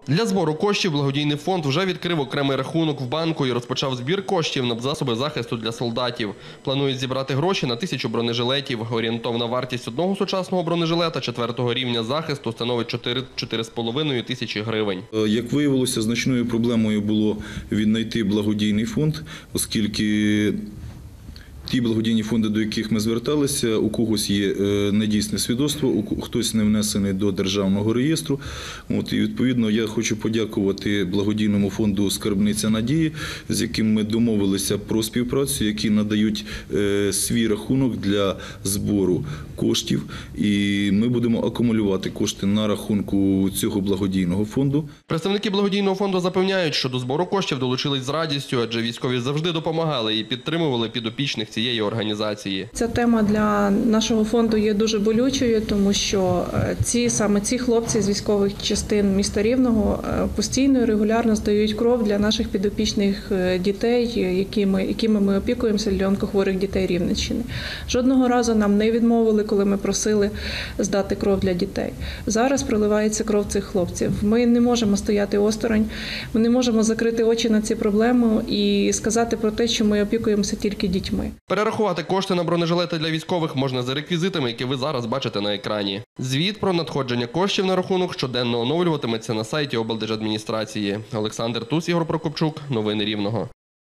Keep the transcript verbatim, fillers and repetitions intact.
Для збору коштів благодійний фонд вже відкрив окремий рахунок в банку і розпочав збір коштів на засоби захисту для солдатів. Планують зібрати гроші на тисячу бронежилетів. Орієнтовна вартість одного сучасного бронежилета четвертого рівня захисту становить чотири з половиною тисячі гривень. Як виявилося, значною проблемою було віднайти благодійний фонд, оскільки ті благодійні фонди, до яких ми зверталися, у когось є недійсне свідоцтво, хтось не внесений до державного реєстру. От, і відповідно я хочу подякувати благодійному фонду «Скарбниця надії», з яким ми домовилися про співпрацю, які надають е, свій рахунок для збору коштів. І ми будемо акумулювати кошти на рахунку цього благодійного фонду. Представники благодійного фонду запевняють, що до збору коштів долучились з радістю, адже військові завжди допомагали і підтримували підопічних цієї організації. Ця тема для нашого фонду є дуже болючою, тому що ці саме ці хлопці з військових частин міста Рівного постійно і регулярно здають кров для наших підопічних дітей, якими, якими ми опікуємося, для онкохворих дітей Рівненщини. Жодного разу нам не відмовили, коли ми просили здати кров для дітей. Зараз проливається кров цих хлопців. Ми не можемо стояти осторонь, ми не можемо закрити очі на ці проблеми і сказати про те, що ми опікуємося тільки дітьми. Перерахувати кошти на бронежилети для військових можна за реквізитами, які ви зараз бачите на екрані. Звіт про надходження коштів на рахунок щоденно оновлюватиметься на сайті облдержадміністрації. Олександр Туз, Ігор Прокопчук. Новини Рівного.